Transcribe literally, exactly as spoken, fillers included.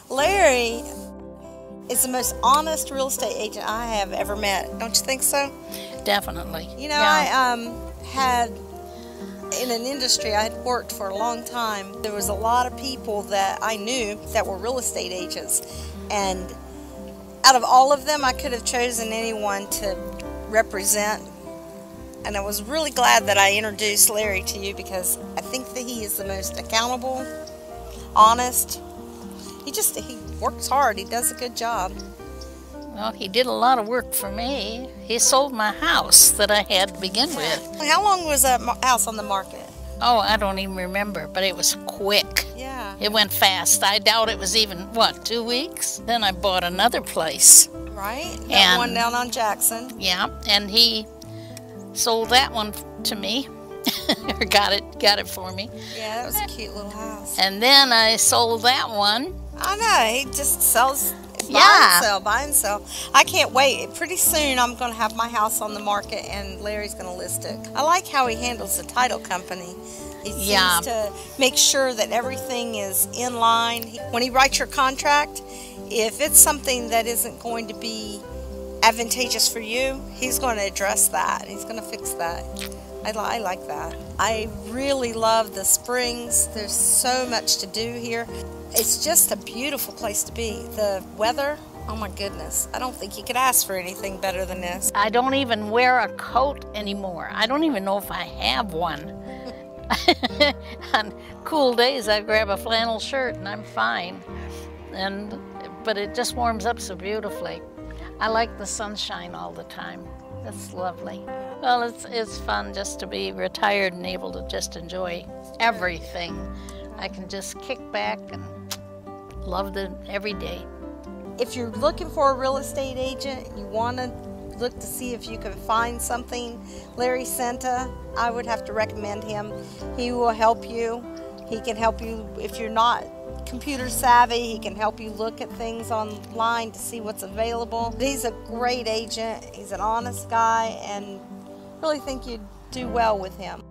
Larry is the most honest real estate agent I have ever met. Don't you think so? Definitely. You know, yeah. I um, had, in an industry I had worked for a long time, there was a lot of people that I knew that were real estate agents. And out of all of them, I could have chosen anyone to represent. And I was really glad that I introduced Larry to you, because I think that he is the most accountable, honest. He just, he works hard. He does a good job. Well, he did a lot of work for me. He sold my house that I had to begin with. How long was that house on the market? Oh, I don't even remember, but it was quick. Yeah. It went fast. I doubt it was even, what, two weeks? Then I bought another place. Right? That And- one down on Jackson. Yeah, and he sold that one to me, or got it, got it for me. Yeah, that was a cute little house. And then I sold that one. I know, he just sells, buy Yeah. and sell, buy and sell. I can't wait. Pretty soon I'm going to have my house on the market and Larry's going to list it. I like how he handles the title company. He seems Yeah. to make sure that everything is in line. He- When he writes your contract, if it's something that isn't going to be advantageous for you, he's going to address that. He's going to fix that. I, li I like that. I really love the springs. There's so much to do here. It's just a beautiful place to be. The weather, oh my goodness. I don't think you could ask for anything better than this. I don't even wear a coat anymore. I don't even know if I have one. On cool days, I grab a flannel shirt and I'm fine. And but it just warms up so beautifully. I like the sunshine all the time. That's lovely. Well, it's it's fun just to be retired and able to just enjoy everything. I can just kick back and love the every day. If you're looking for a real estate agent, you want to look to see if you can find something, Larry Senta, I would have to recommend him. He will help you. He can help you if you're not computer savvy. He can help you look at things online to see what's available. He's a great agent. He's an honest guy, and really think you'd do well with him.